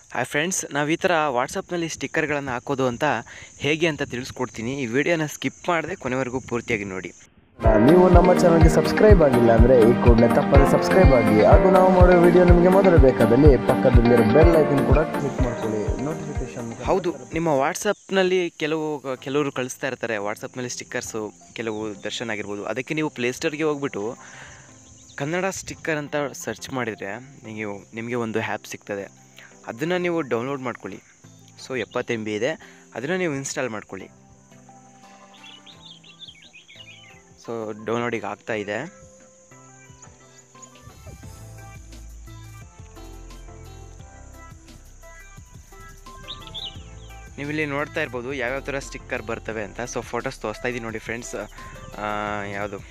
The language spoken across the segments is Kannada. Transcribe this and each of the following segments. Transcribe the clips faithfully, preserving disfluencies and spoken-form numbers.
ಹಾಯ್ ಫ್ರೆಂಡ್ಸ್, ನಾವು ಈ ಥರ ವಾಟ್ಸಪ್ನಲ್ಲಿ ಸ್ಟಿಕ್ಕರ್ಗಳನ್ನು ಹಾಕೋದು ಅಂತ ಹೇಗೆ ಅಂತ ತಿಳಿಸ್ಕೊಡ್ತೀನಿ. ಈ ವಿಡಿಯೋನ ಸ್ಕಿಪ್ ಮಾಡದೆ ಕೊನೆವರೆಗೂ ಪೂರ್ತಿಯಾಗಿ ನೋಡಿ. ನೀವು ನಮ್ಮ ಚಾನಲ್ಗೆ ಸಬ್ಸ್ಕ್ರೈಬ್ ಆಗಿಲ್ಲ ಅಂದರೆ ಈ ಕೂಡಲೇ ತಪ್ಪದೆ ಸಬ್ಸ್ಕ್ರೈಬ್ ಆಗಿ, ಹಾಗೂ ನಾವು ಮಾಡೋ ವಿಡಿಯೋ ನಿಮಗೆ ಮೊದಲು ಬೇಕಾದಲ್ಲಿ ಪಕ್ಕದಲ್ಲಿರೋ ಬೆಲ್ ಐಕನ್ ಕೂಡ ಕ್ಲಿಕ್ ಮಾಡ್ಕೊಳ್ಳಿ, ನೋಟಿಫಿಕೇಶನ್. ಹೌದು, ನಿಮ್ಮ ವಾಟ್ಸಪ್ನಲ್ಲಿ ಕೆಲವು ಕೆಲವರು ಕಳಿಸ್ತಾ ಇರ್ತಾರೆ ವಾಟ್ಸಪ್ನಲ್ಲಿ ಸ್ಟಿಕ್ಕರ್ಸು, ಕೆಲವು ದರ್ಶನ್ ಆಗಿರ್ಬೋದು. ಅದಕ್ಕೆ ನೀವು ಪ್ಲೇಸ್ಟೋರ್ಗೆ ಹೋಗ್ಬಿಟ್ಟು ಕನ್ನಡ ಸ್ಟಿಕ್ಕರ್ ಅಂತ ಸರ್ಚ್ ಮಾಡಿದರೆ ನೀವು ನಿಮಗೆ ಒಂದು ಆ್ಯಪ್ ಸಿಗ್ತದೆ. ಅದನ್ನು ನೀವು ಡೌನ್ಲೋಡ್ ಮಾಡ್ಕೊಳ್ಳಿ. ಸೊ ಎಪ್ಪತ್ತು ಎಮ್ ಬಿ ಇದೆ, ಅದನ್ನು ನೀವು ಇನ್ಸ್ಟಾಲ್ ಮಾಡ್ಕೊಳ್ಳಿ. ಸೊ ಡೌನ್ಲೋಡಿಗೆ ಆಗ್ತಾ ಇದೆ. ನೀವು ಇಲ್ಲಿ ನೋಡ್ತಾ ಇರ್ಬೋದು ಯಾವ್ಯಾವ ಥರ ಸ್ಟಿಕ್ಕರ್ ಬರ್ತವೆ ಅಂತ. ಸೊ ಫೋಟೋಸ್ ತೋರಿಸ್ತಾ ಇದ್ದೀನಿ ನೋಡಿ ಫ್ರೆಂಡ್ಸ್. ಯಾವುದು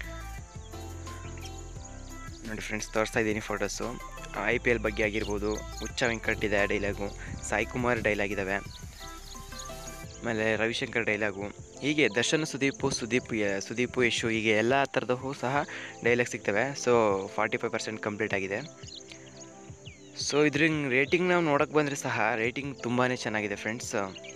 ನೋಡಿ ಫ್ರೆಂಡ್ಸ್, ತೋರಿಸ್ತಾ ಇದ್ದೀನಿ ಫೋಟೋಸು. ಐ ಪಿ ಎಲ್ ಬಗ್ಗೆ ಆಗಿರ್ಬೋದು, ಹುಚ್ಚ ವೆಂಕಟ್ ಇದೆ ಡೈಲಾಗು, ಸಾಯಿ ಕುಮಾರ್ ಡೈಲಾಗ್ ಇದ್ದಾವೆ, ಆಮೇಲೆ ರವಿಶಂಕರ್ ಡೈಲಾಗು, ಹೀಗೆ ದರ್ಶನ್ ಸುದೀಪು ಸುದೀಪ್ ಸುದೀಪು ಯಶು, ಹೀಗೆ ಎಲ್ಲ ಥರದವು ಸಹ ಡೈಲಾಗ್ ಸಿಗ್ತವೆ. So forty five percent complete ಆಗಿದೆ. ಸೊ ಇದ್ರ ರೇಟಿಂಗ್ ನಾವು ನೋಡೋಕ್ಕೆ ಬಂದರೆ ಸಹ ರೇಟಿಂಗ್ ತುಂಬಾ ಚೆನ್ನಾಗಿದೆ ಫ್ರೆಂಡ್ಸ್.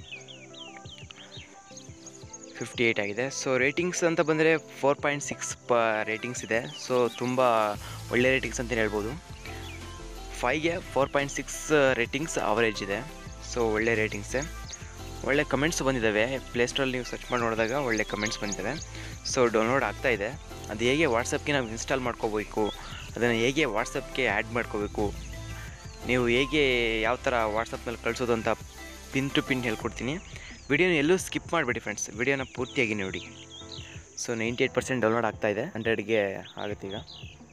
ಫಿಫ್ಟಿ ಏಯ್ಟ್ ಆಗಿದೆ. ಸೊ ರೇಟಿಂಗ್ಸ್ ಅಂತ ಬಂದರೆ ಫೋರ್ ಪಾಯಿಂಟ್ ಸಿಕ್ಸ್ ಪ ರೇಟಿಂಗ್ಸ್ ಇದೆ. ಸೊ ತುಂಬ ಒಳ್ಳೆ ರೇಟಿಂಗ್ಸ್ ಅಂತಲೇ ಹೇಳ್ಬೋದು. ಫೈವ್ಗೆ four point six ratings average ಇದೆ. ಸೊ ಒಳ್ಳೆ ರೇಟಿಂಗ್ಸೇ, ಒಳ್ಳೆ ಕಮೆಂಟ್ಸ್ ಬಂದಿದ್ದಾವೆ. ಪ್ಲೇಸ್ಟೋರಲ್ಲಿ ನೀವು ಸರ್ಚ್ ಮಾಡಿ ನೋಡಿದಾಗ ಒಳ್ಳೆ ಕಮೆಂಟ್ಸ್ ಬಂದಿದ್ದಾವೆ. ಸೊ ಡೌನ್ಲೋಡ್ ಆಗ್ತಾ ಇದೆ. ಅದು ಹೇಗೆ ವಾಟ್ಸಪ್ಗೆ ನಾವು ಇನ್ಸ್ಟಾಲ್ ಮಾಡ್ಕೋಬೇಕು, ಅದನ್ನು ಹೇಗೆ ವಾಟ್ಸಪ್ಗೆ ಆ್ಯಡ್ ಮಾಡ್ಕೋಬೇಕು, ನೀವು ಹೇಗೆ ಯಾವ ಥರ ವಾಟ್ಸಪ್ನಲ್ಲಿ ಕಳಿಸೋದು ಅಂತ ಪಿನ್ ಟು ಪಿನ್ ಹೇಳ್ಕೊಡ್ತೀನಿ. ವಿಡಿಯೋನ ಎಲ್ಲೂ ಸ್ಕಿಪ್ ಮಾಡಿಬಿಡಿ ಫ್ರೆಂಡ್ಸ್, ವಿಡಿಯೋನ ಪೂರ್ತಿಯಾಗಿ ನೋಡಿ. So ninety eight percent download ಆಗ್ತಾ ಇದೆ, ಹಂಡ್ರೆಡ್ಗೆ ಆಗುತ್ತೆ ಈಗ.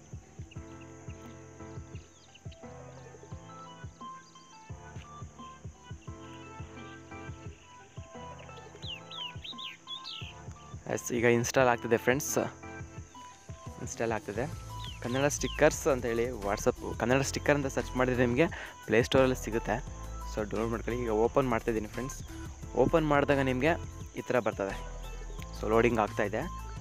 ಎಸ್, ಈಗ ಇನ್ಸ್ಟಾಲ್ ಆಗ್ತಿದೆ ಫ್ರೆಂಡ್ಸ್, ಇನ್ಸ್ಟಾಲ್ ಆಗ್ತಿದೆ. ಕನ್ನಡ ಸ್ಟಿಕ್ಕರ್ಸ್ ಅಂತ ಹೇಳಿ ವಾಟ್ಸಪ್ ಕನ್ನಡ ಸ್ಟಿಕ್ಕರ್ ಅಂತ ಸರ್ಚ್ ಮಾಡಿದರೆ ನಿಮಗೆ ಪ್ಲೇಸ್ಟೋರಲ್ಲಿ ಸಿಗುತ್ತೆ. ಸೊ ಡೌನ್ಲೋಡ್ ಮಾಡ್ಕೊಳ್ಳಿ. ಈಗ ಓಪನ್ ಮಾಡ್ತಾಯಿದ್ದೀನಿ ಫ್ರೆಂಡ್ಸ್. ಓಪನ್ ಮಾಡಿದಾಗ ನಿಮಗೆ ಈ ಥರ ಬರ್ತದೆ. ಸೊ ಲೋಡಿಂಗ್ ಆಗ್ತಾಯಿದೆ.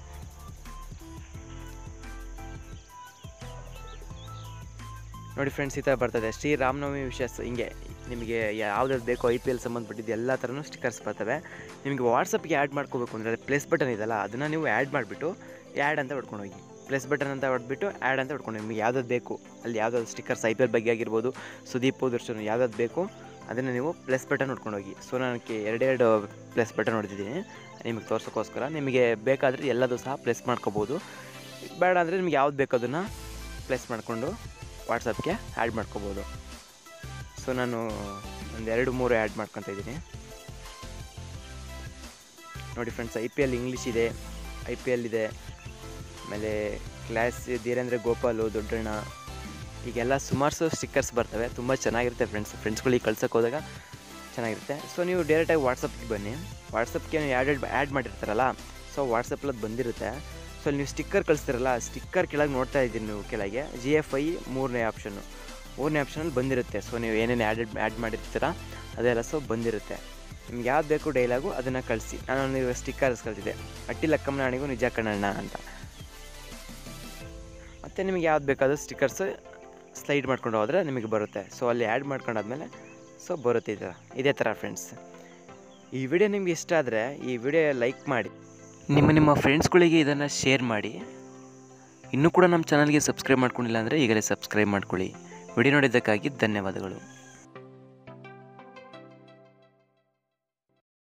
ನೋಡಿ ಫ್ರೆಂಡ್ಸ್, ಈ ಥರ ಬರ್ತದೆ. ಶ್ರೀರಾಮನವಮಿ ವಿಶೇಷ, ಹಿಂಗೆ ನಿಮಗೆ ಯಾವ್ದಾದ್ರು ಬೇಕೋ ಐ ಪಿ ಎಲ್ ಸಂಬಂಧಪಟ್ಟಿದ್ದು ಎಲ್ಲ ಥರನೂ ಸ್ಟಿಕ್ಕರ್ಸ್ ಬರ್ತವೆ. ನಿಮಗೆ ವಾಟ್ಸಪ್ಗೆ ಆ್ಯಡ್ ಮಾಡ್ಕೋಬೇಕು ಅಂದರೆ ಪ್ಲೇಸ್ ಬಟನ್ ಇದೆಯಲ್ಲ, ಅದನ್ನು ನೀವು ಆ್ಯಡ್ ಮಾಡಿಬಿಟ್ಟು ಆ್ಯಡ್ ಅಂತ ಹೊಡ್ಕೊಂಡು ಹೋಗಿ. ಪ್ಲೇಸ್ ಬಟನ್ ಅಂತ ಹೊಡ್ಬಿಟ್ಟು ಆ್ಯಡ್ ಅಂತ ಹೊಡ್ಕೊಂಡು ನಿಮಗೆ ಯಾವ್ದಾದ್ರು ಬೇಕು, ಅಲ್ಲಿ ಯಾವ್ದಾದ್ರು ಸ್ಟಿಕ್ಕರ್ಸ್ ಐ ಪಿ ಎಲ್ ಬಗ್ಗೆ ಆಗಿರ್ಬೋದು, ಸುದೀಪ್ ದರ್ಶನ್ ಯಾವ್ದಾದ್ರು ಬೇಕು ಅದನ್ನು ನೀವು ಪ್ಲಸ್ ಬಟನ್ ಹೊಡ್ಕೊಂಡು ಹೋಗಿ. ಸೊ ನನಗೆ ಎರಡೆರಡು ಪ್ಲಸ್ ಬಟನ್ ಹೊಡೆದಿದ್ದೀನಿ ನಿಮಗೆ ತೋರ್ಸೋಕ್ಕೋಸ್ಕರ. ನಿಮಗೆ ಬೇಕಾದರೆ ಎಲ್ಲದೂ ಸಹ ಪ್ಲೇಸ್ ಮಾಡ್ಕೋಬೋದು. ಬೇಡ ಅಂದರೆ ನಿಮ್ಗೆ ಯಾವ್ದು ಬೇಕು ಅದನ್ನು ಪ್ಲೇಸ್ ಮಾಡಿಕೊಂಡು ವಾಟ್ಸಪ್ಗೆ ಆ್ಯಡ್ ಮಾಡ್ಕೋಬೋದು. ಸೊ ನಾನು ಒಂದು ಎರಡು ಮೂರು ಆ್ಯಡ್ ಮಾಡ್ಕೊತಾ ಇದ್ದೀನಿ ನೋಡಿ friends. I P L English ಇದೆ, ಐ ಪಿ ಎಲ್ ಇದೆ, ಆಮೇಲೆ ಕ್ಲಾಸ್ ಧೀರೇಂದ್ರ ಗೋಪಾಲು, ದೊಡ್ಡಣ್ಣ, ಈಗೆಲ್ಲ ಸುಮಾರು ಸ್ಟಿಕ್ಕರ್ಸ್ ಬರ್ತವೆ. ತುಂಬ ಚೆನ್ನಾಗಿರುತ್ತೆ ಫ್ರೆಂಡ್ಸ್. ಫ್ರೆಂಡ್ಸ್ಗಳಿಗೆ ಕಳ್ಸೋಕೆ ಹೋದಾಗ ಚೆನ್ನಾಗಿರುತ್ತೆ. ಸೊ ನೀವು ಡೈರೆಕ್ಟಾಗಿ ವಾಟ್ಸಪ್ಗೆ ಬನ್ನಿ. ವಾಟ್ಸಪ್ಗೆ ನೀವು ಆ್ಯಡ್ ಆ್ಯಡ್ ಮಾಡಿರ್ತಾರಲ್ಲ, ಸೊ ವಾಟ್ಸಪ್ಪಲ್ಲಿ ಅದು ಬಂದಿರುತ್ತೆ. ಸೊ ನೀವು ಸ್ಟಿಕ್ಕರ್ ಕಳಿಸ್ತಿರಲ್ಲ, ಸ್ಟಿಕ್ಕರ್ ಕೆಳಗೆ ನೋಡ್ತಾ ಇದ್ದೀನಿ ನೀವು, ಕೆಳಗೆ ಜಿ ಎಫ್ ಐ ಮೂರನೇ ಆಪ್ಷನ್ನು ಮೂರನೇ ಆಪ್ಷನಲ್ಲಿ ಬಂದಿರುತ್ತೆ. ಸೊ ನೀವು ಏನೇನು ಆ್ಯಡ್ ಆ್ಯಡ್ ಮಾಡಿರ್ತೀರ ಅದೆಲ್ಲ ಸೊ ಬಂದಿರುತ್ತೆ. ನಿಮ್ಗೆ ಯಾವ್ದು ಬೇಕು ಡೈಲಾಗು ಅದನ್ನು ಕಳಿಸಿ. ನಾನು ನೀವು ಸ್ಟಿಕ್ಕರ್ಸ್ ಕಳಿಸಿದೆ, ಅಟ್ಟಿ ಲಕ್ಕಮ್ಮನ ಹಣೆಗೂ ನಿಜ ಕಣ್ಣಣ್ಣ ಅಂತ. ಮತ್ತು ನಿಮಗೆ ಯಾವ್ದು ಬೇಕಾದರೂ ಸ್ಟಿಕ್ಕರ್ಸು ಸ್ಲೈಡ್ ಮಾಡ್ಕೊಂಡು ಹೋದರೆ ನಿಮಗೆ ಬರುತ್ತೆ. ಸೊ ಅಲ್ಲಿ ಆ್ಯಡ್ ಮಾಡ್ಕೊಂಡಾದ್ಮೇಲೆ ಸೊ ಬರುತ್ತೆ ಈ ಥರ, ಇದೇ ಥರ ಫ್ರೆಂಡ್ಸ್. ಈ ವಿಡಿಯೋ ನಿಮ್ಗೆ ಇಷ್ಟ ಆದರೆ ಈ ವಿಡಿಯೋ ಲೈಕ್ ಮಾಡಿ, ನಿಮ್ಮ ನಿಮ್ಮ ಫ್ರೆಂಡ್ಸ್ಗಳಿಗೆ ಇದನ್ನು ಶೇರ್ ಮಾಡಿ. ಇನ್ನೂ ಕೂಡ ನಮ್ಮ ಚಾನಲ್ಗೆ ಸಬ್ಸ್ಕ್ರೈಬ್ ಮಾಡ್ಕೊಂಡಿಲ್ಲ ಅಂದರೆ ಈಗಲೇ ಸಬ್ಸ್ಕ್ರೈಬ್ ಮಾಡ್ಕೊಳ್ಳಿ. ವಿಡಿಯೋ ನೋಡಿದ್ದಕ್ಕಾಗಿ ಧನ್ಯವಾದಗಳು.